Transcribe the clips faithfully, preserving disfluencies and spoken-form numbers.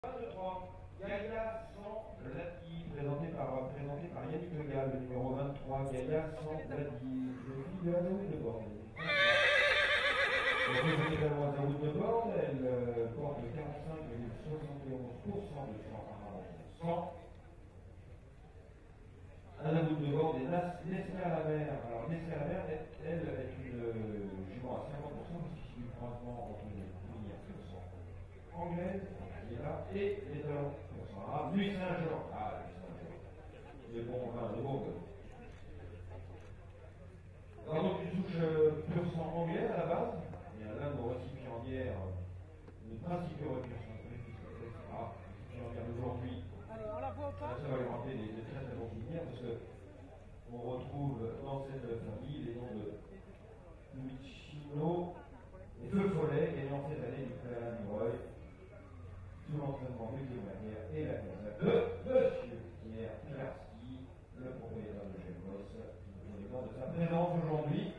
vingt-trois, Gaïa sans Lati, présenté par, présenté par Yannick Legal, le numéro vingt-trois, Gaïa sans Lati, le fil de la route de bord. Elle est également à la route de bord, elle euh, porte quarante-cinq virgule soixante et onze pour cent de son sang. À la route de bord des Nesca à la mer. Alors Nesca à la mer, elle, elle est une euh, jument à cinquante pour cent qui suit le croisement entre les lignes anglaise, qui est là, et les talons. Ah, Louis Saint-Jean. Ah, Louis Saint-Jean. Mais bon, enfin, de bon. Alors, donc, une souche euh, pur sang anglais à la base. Il y a l'un de nos récipiendaires, une principale récipiendaire, et cetera. Récipiendaire d'aujourd'hui. Allez, on la voit pas. Ça va lui rappeler des, des très très bons souvenirs parce que on retrouve dans cette famille les noms de Luigino et Feu Follet, gagnant cette année du prix Alain Dubreuil, sous l'entraînement de Manière et la concert de Monsieur Pierre Pilarski, le propriétaire de Gémos, qui nous demande de sa présence aujourd'hui.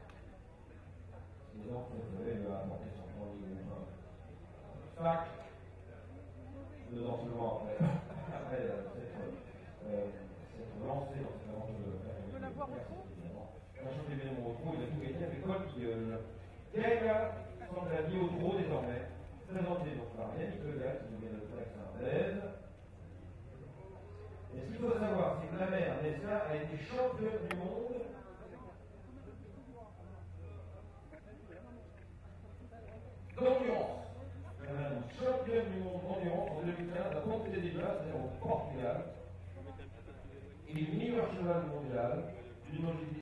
Et donc, Feu Follet lui a apporté son temps libre fac, dedans seulement après, après euh, cette, euh, cette lancée dans cette aventure de faire. Tu veux la voir au trou? Sachant que les événements au trou, il a tout gagné avec Col Guilleul. Gaïa semble la vie au trot désormais, présenté donc par Yannick Legal, qui nous vient de Plaque Saint-Blaise. Et ce qu'il faut savoir, c'est que la mère Nesca a été championne du monde